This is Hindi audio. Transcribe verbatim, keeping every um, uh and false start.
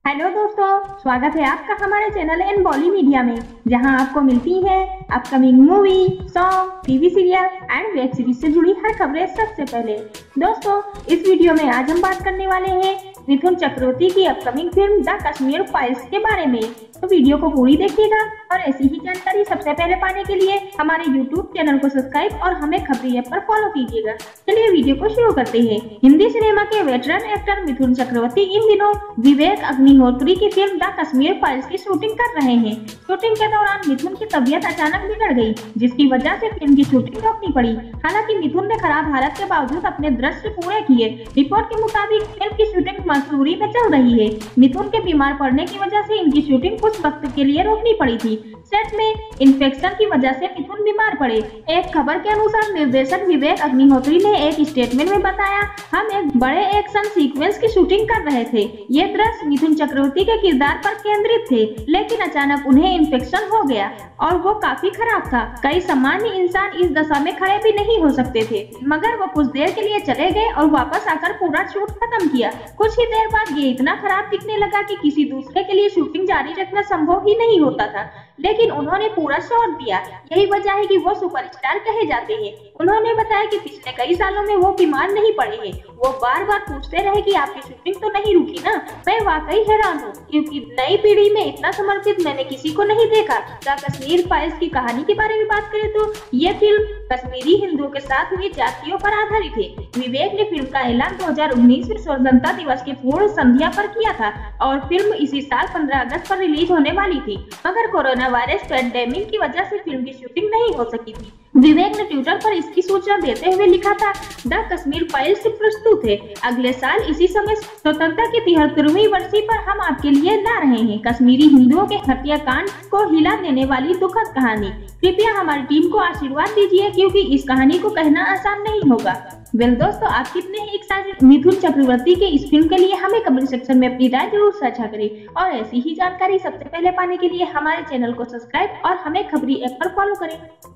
हेलो दोस्तों, स्वागत है आपका हमारे चैनल एन बॉली मीडिया में, जहां आपको मिलती है upcoming movie, song, TV serial and web series से जुड़ी हर खबरें सबसे पहले। दोस्तों, इस वीडियो में आज हम बात करने वाले हैं मिथुन चक्रवर्ती की upcoming film the Kashmir files के बारे में। तो वीडियो को पूरी देखिएगा और ऐसी ही जानकारी सबसे पहले पाने के लिए हमारे यूट्यूब चैनल को सब्सक्राइब और हमें खबरी ऐप पर फॉलो कीजिएगा। चलिए वीडियो को शुरू करते हैं। हिंदी सिनेमा के वेटरन एक्टर मिथुन चक्रवर्ती इन दिनों विवेक अग्निहोत्री की फिल्म द कश्मीर फाइल्स की शूटिंग कर रहे हैं। शूटिंग के दौरान मिथुन की तबीयत अचानक बिगड़ गई, जिसकी वजह से फिल्म की शूटिंग रोकनी पड़ी। हालांकि मिथुन ने खराब हालत के बावजूद अपने दृश्य पूरे किए। रिपोर्ट के मुताबिक फिल्म की शूटिंग मसूरी में चल रही है। मिथुन के बीमार पड़ने की वजह से इनकी शूटिंग कुछ वक्त के लिए रोकनी पड़ी थी। सेट में इन्फेक्शन की वजह से मिथुन बीमार पड़े। एक खबर के अनुसार निर्देशक विवेक अग्निहोत्री ने एक स्टेटमेंट में बताया, हम एक बड़े एक्शन सीक्वेंस की शूटिंग कर रहे थे। ये दृश्य मिथुन चक्रवर्ती के किरदार पर केंद्रित थे, लेकिन अचानक उन्हें इन्फेक्शन हो गया और वो काफी खराब था। कई सामान्य इंसान इस दशा में खड़े भी नहीं हो सकते थे, मगर वो कुछ देर के लिए चले गए और वापस आकर पूरा शूट खत्म किया। कुछ ही देर बाद ये इतना खराब दिखने लगा कि किसी दूसरे के लिए शूटिंग जारी रखना संभव ही नहीं होता था, लेकिन उन्होंने पूरा शॉट दिया। यही वजह है कि वो सुपरस्टार कहे जाते हैं। उन्होंने बताया कि पिछले कई सालों में वो बीमार नहीं पड़े हैं। वो बार बार पूछते रहे कि आपकी शूटिंग तो नहीं रुकी ना। मैं वाकई हैरान हूँ, क्योंकि नई पीढ़ी में इतना समर्पित मैंने किसी को नहीं देखा। द कश्मीर फाइल्स की कहानी के बारे में बात करें तो ये फिल्म कश्मीरी हिंदुओं के साथ हुई जातियों पर आधारित है। विवेक ने फिल्म का ऐलान दो हज़ार उन्नीस में स्वतंत्रता दिवस की पूर्ण संध्या पर किया था और फिल्म इसी साल पंद्रह अगस्त पर रिलीज होने वाली थी, मगर कोरोना वायरस पैंडेमिक की वजह से फिल्म की शूटिंग नहीं हो सकी थी। विवेक ने ट्विटर पर इसकी सूचना देते हुए लिखा था, द कश्मीर फाइल्स प्रस्तुत है। अगले साल इसी समय स्वतंत्रता की तिहत्तरवीं वर्षी पर हम आपके लिए ला रहे हैं कश्मीरी हिंदुओं के हत्याकांड को हिला देने वाली दुखद कहानी। कृपया हमारी टीम को आशीर्वाद दीजिए, क्योंकि इस कहानी को कहना आसान नहीं होगा। वेल दोस्तों, आप कितने एक्साइटेड मिथुन चक्रवर्ती के इस फिल्म के लिए हमें कमेंट सेक्शन में अपनी राय जरूर साझा करें और ऐसी ही जानकारी सबसे पहले पाने के लिए हमारे चैनल को सब्सक्राइब और हमें खबरी ऐप पर फॉलो करें।